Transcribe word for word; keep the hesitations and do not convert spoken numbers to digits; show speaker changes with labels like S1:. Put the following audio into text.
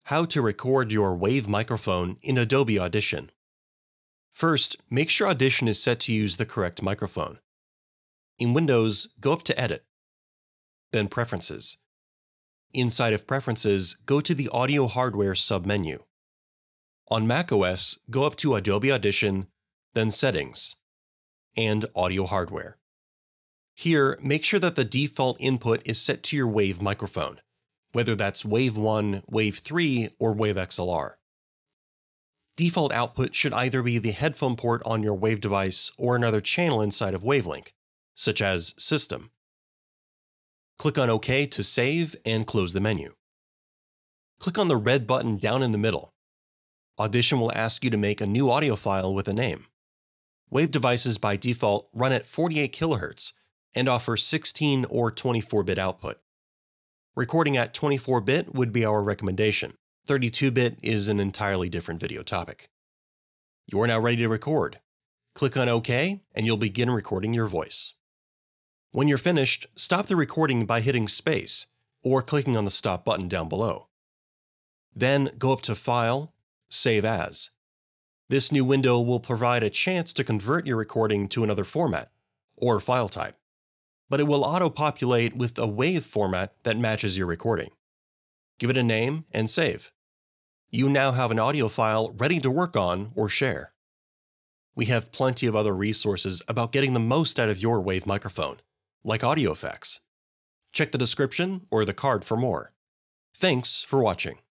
S1: How to record your Wave microphone in Adobe Audition. First, make sure Audition is set to use the correct microphone. In Windows, go up to Edit, then Preferences. Inside of Preferences, go to the Audio Hardware submenu. On macOS, go up to Adobe Audition, then Settings, and Audio Hardware. Here, make sure that the default input is set to your Wave microphone, whether that's Wave one, Wave three, or Wave X L R. Default output should either be the headphone port on your Wave device or another channel inside of Wavelink, such as System. Click on OK to save and close the menu. Click on the red button down in the middle. Audition will ask you to make a new audio file with a name. Wave devices by default run at forty-eight kilohertz and offer sixteen or twenty-four bit output. Recording at twenty-four bit would be our recommendation. thirty-two bit is an entirely different video topic. You are now ready to record. Click on OK and you'll begin recording your voice. When you're finished, stop the recording by hitting space or clicking on the stop button down below. Then go up to File, Save As. This new window will provide a chance to convert your recording to another format or file type, but it will auto-populate with a WAV format that matches your recording. Give it a name and save. You now have an audio file ready to work on or share. We have plenty of other resources about getting the most out of your Wave microphone, like audio effects. Check the description or the card for more. Thanks for watching.